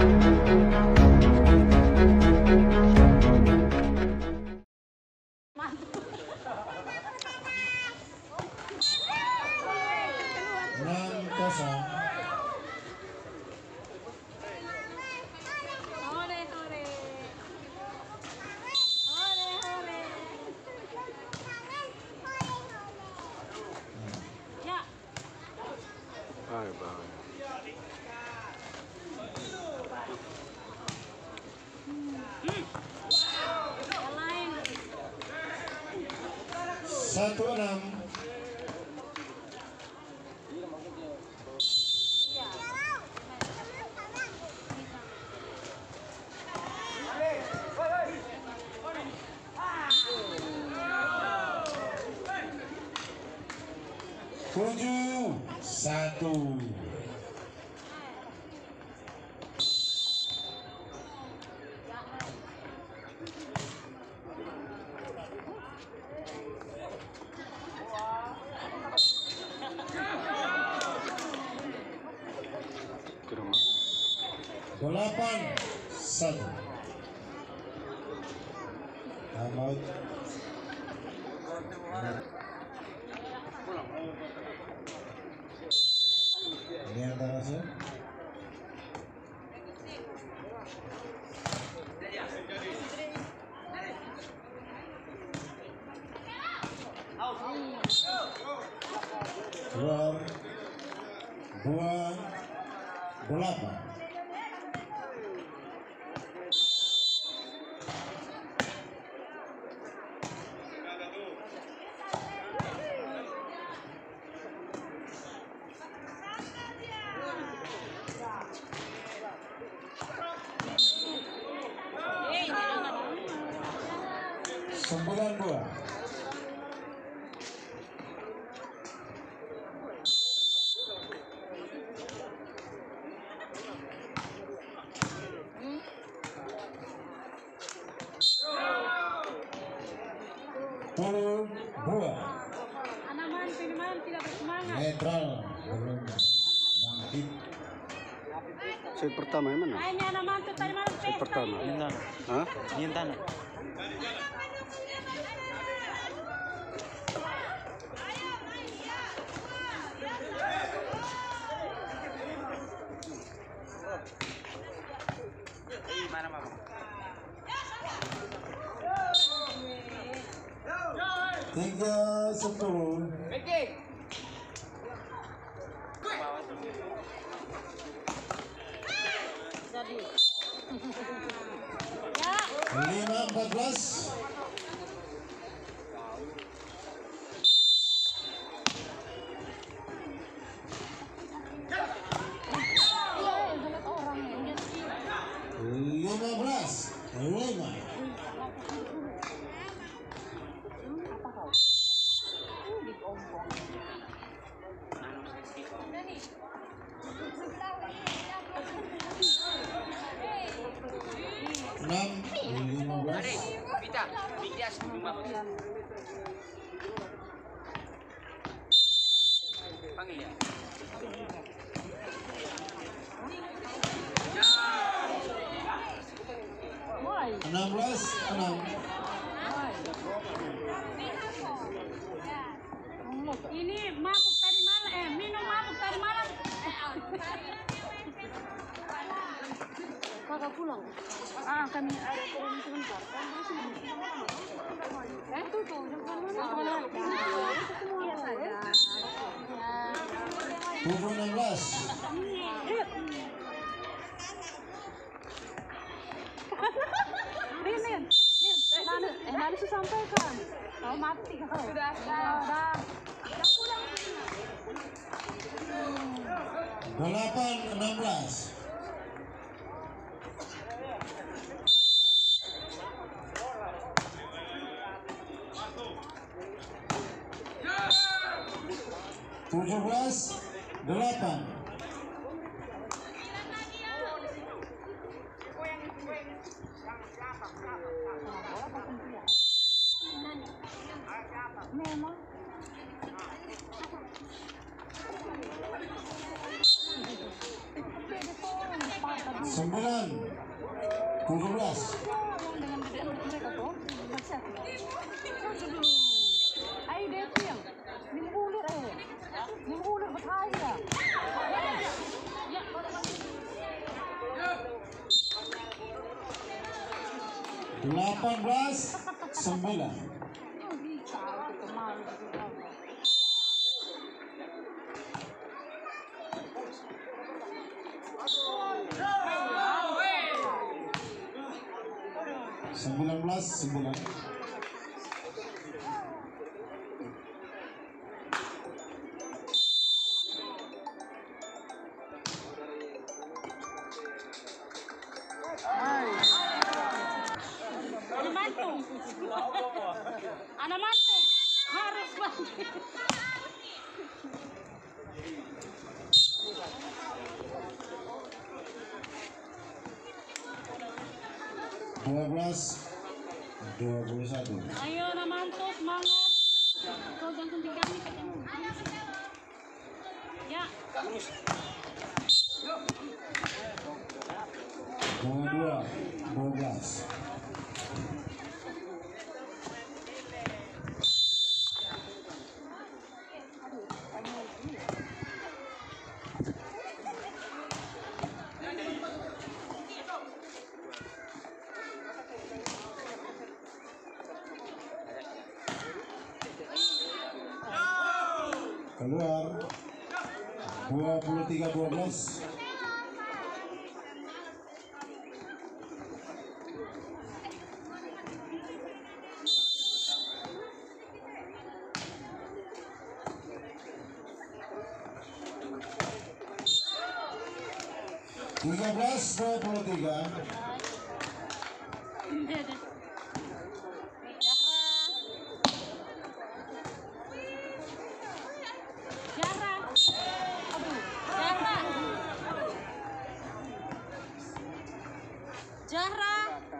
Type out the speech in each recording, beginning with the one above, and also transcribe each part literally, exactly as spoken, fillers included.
enam kosong. Satu enam. Tujuh satu. Delapan satu. Timeout. Ini antara saya. Dua, dua, delapan. Sembilan dua. Puluh dua. Anaman, Pinaman tidak bersemangat. Netral belum bangkit. Set pertama yang mana? Ini Anaman tuh tadi malam Set pertama. Nintana. Hah? Nintana. Mana mama? Tiga sepuluh. Lima empat belas. Lima belas. Lima. Enam lima belas. Pita, bias rumah. Panggil ya. Enam belas enam. Ini mabuk tadi malam, eh minum mabuk tadi malam. Kakak pulang. Ah kami ada turun sebentar. Eh tuh tuh mana? Iya saja. Tujuh enam belas. Rin, Rin, Rin, mana, eh mana sih sampaikan? Kau mati kau. Sudah, sudah. Sudah pulang. Delapan enam belas. Tujuh belas delapan. Memang. Sembilan. Tujuh belas. Dengan gede mereka tuh. Baca. Ayo Devi yang minggulir eh. Minggulir berhaya. Ya. Delapan belas. Sembilan. Sembilan belas. Sembilan. Anak mantu. Anak mantu. Harus banget. Dua belas. Dua puluh satu. Ayo anak mantu semangat. Kau jangan tinggal nih ketemu. Ya. Dua dua. Dua belas. Keluar. Dua puluh tiga. Dua belas. Tiga belas. Dua puluh tiga. Zahra.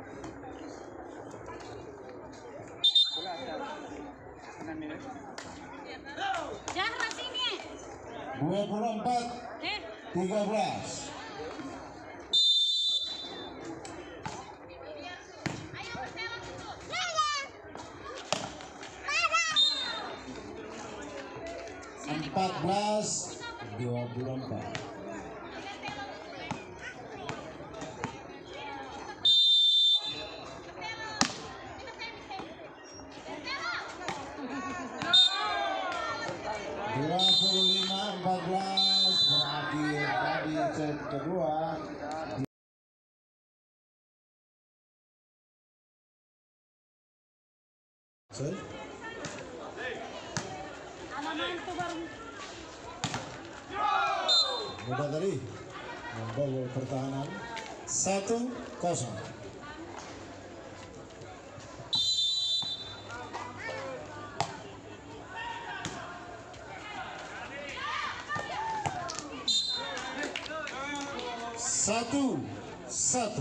Zahra sini. Dua puluh empat. Eh, Tiga belas. Empat belas. Dua puluh empat. Dua puluh lima. Empat belas. Berakhir tadi set kedua. Set. anak mantu baru. Mudah tadi membobol pertahanan. Satu kosong. Satu satu.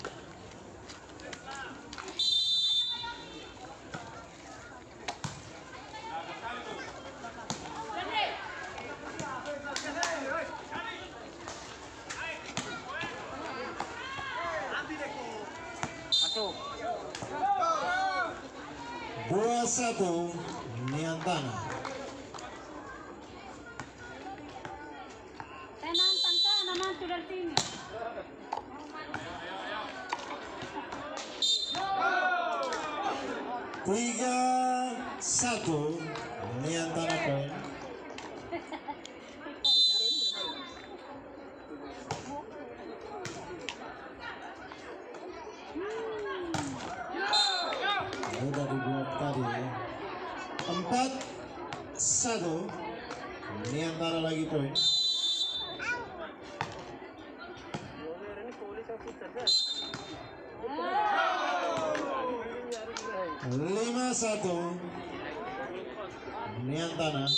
Masuk. Dua satu. Niantana. Tenang tangka anak mantu dari sini. Tiga satu. Niantana poin. Mudah dibuat tadi. Empat satu. Niantana lagi poin. Lima satu. Niantana.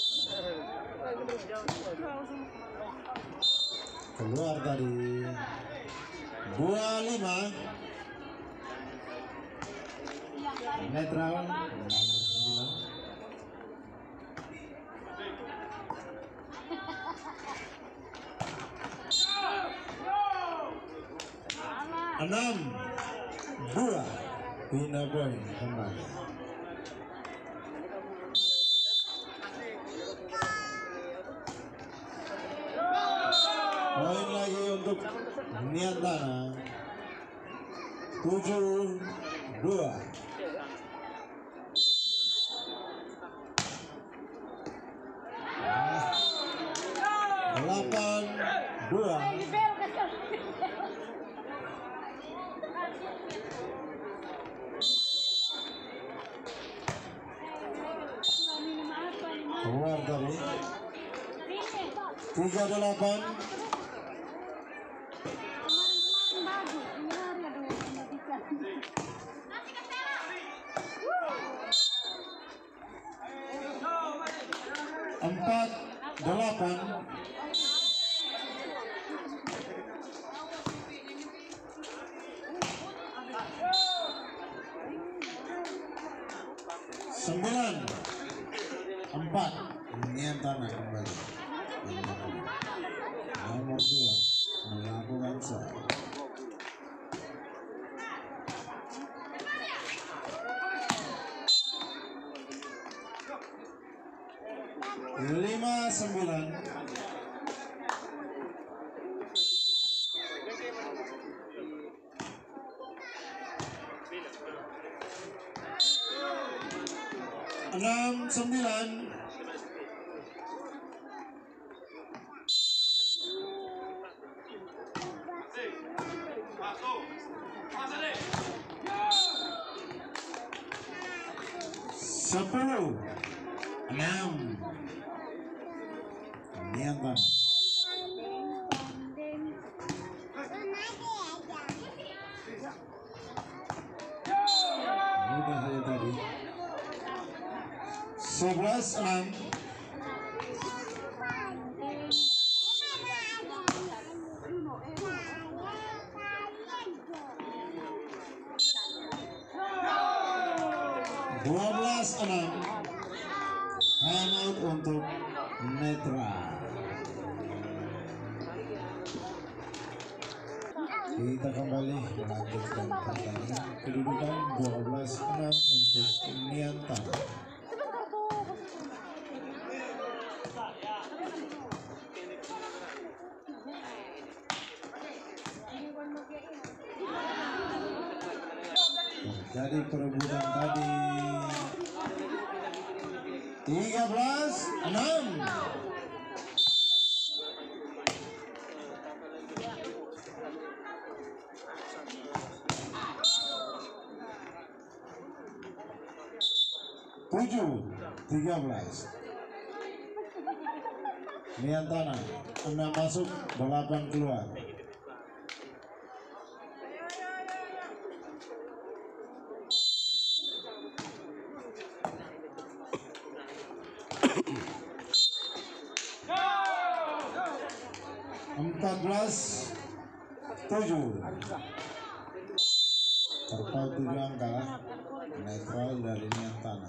Keluar tadi. Dua lima. Netral. Nomor sembilan. enam dua Bina Boy kembali. Poin lagi untuk Niantana. Tujuh dua. Delapan dua. Keluar tadi. Tiga delapan. Empat delapan. Sembilan empat. Niantana kembali. Nomor dua melakukan serve. Lima sembilan. Enam sembilan. Sepuluh enam. Niantana. Mudah saja tadi. Sebelas enam. Dua belas enam. Timeout untuk Netra. Kita kembali melanjutkan pertandingan. Kedudukan dua belas enam untuk Niantana. Jadi perebutan tadi tiga belas enam. Tujuh tiga belas. Niantana enam masuk, delapan keluar. Empat belas tujuh. Terpaut tujuh angka. Netral dari Niantana.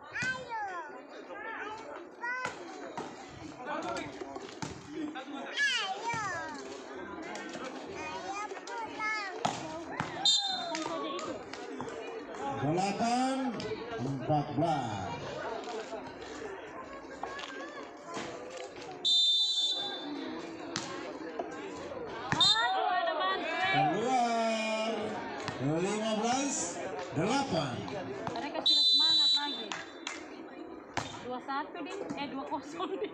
Delapan empat belas. Keluar lima belas delapan. Mereka sudah semangat lagi. Dua satu ding, eh dua kosong ding.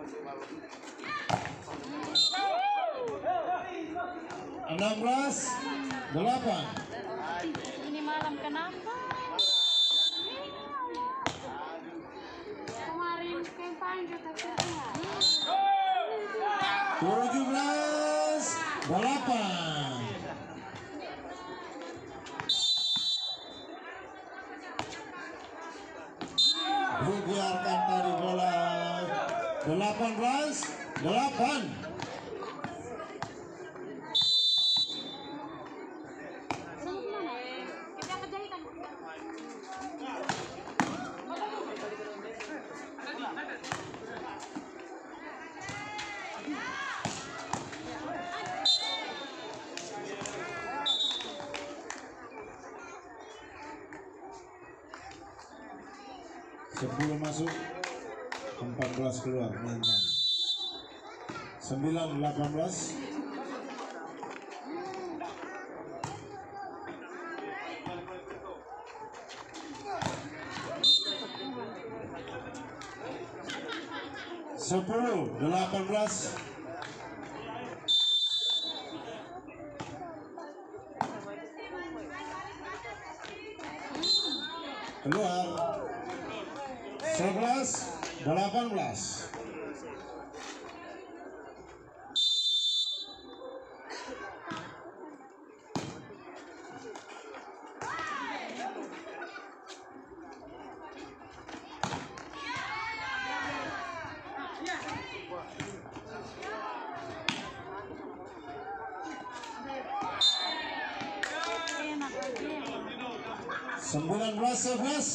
Enam belas delapan. Ini malam kenapa? Kemarin kampanye kita kerja. Tujuh belas delapan. Dibiarkan tadi bola. Delapan belas delapan. sepuluh masuk, empat belas keluar. Niantan. sembilan delapan belas. sepuluh delapan belas. Keluar. sebelas delapan belas. sembilan belas sebelas.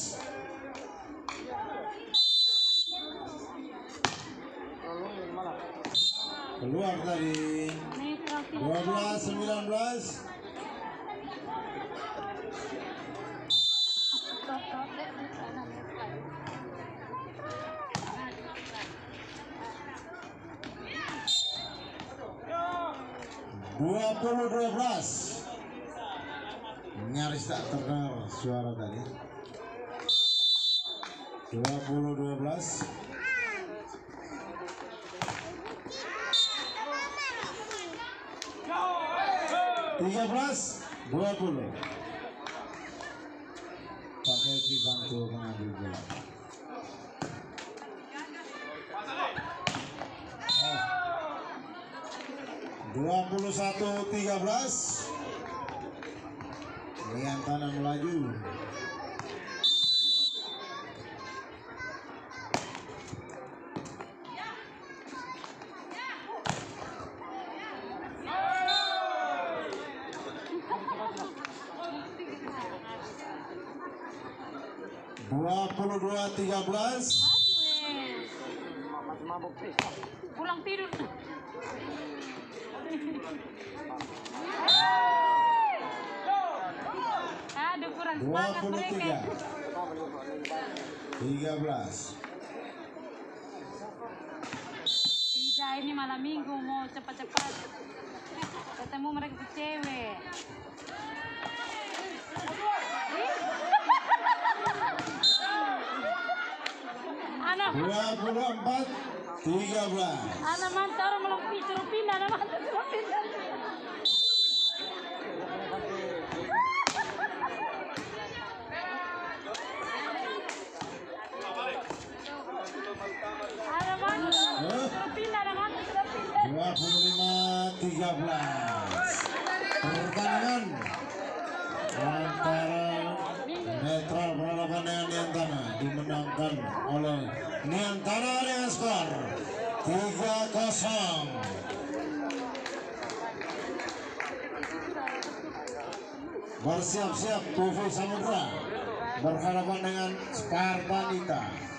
Keluar tadi. dua belas sembilan belas. dua puluh dua belas. Nyaris tak terdengar suara tadi. dua puluh dua belas. tiga belas dua puluh. Pakai dibantu mengambil bola. dua puluh satu tiga belas. Niantan melaju. dua puluh dua tiga belas. Pulang tidur. Aduh, kurang dua semangat puluh tiga mereka. tiga belas. Tidak, ini malam minggu mau cepat-cepat ketemu mereka cewek. Anak dua puluh empat tiga belas. anak mantar melompi suruh pindah, anak mantar suruh pindah. Anak mantar suruh pindah, anak mantar suruh pindah. dua puluh lima tiga belas. Pertandingan antara Netral berhadapan dengan Niantana dimenangkan oleh Niantana dengan skor tiga kosong. Bersiap-siap P V Samudra berhadapan dengan Spartanita.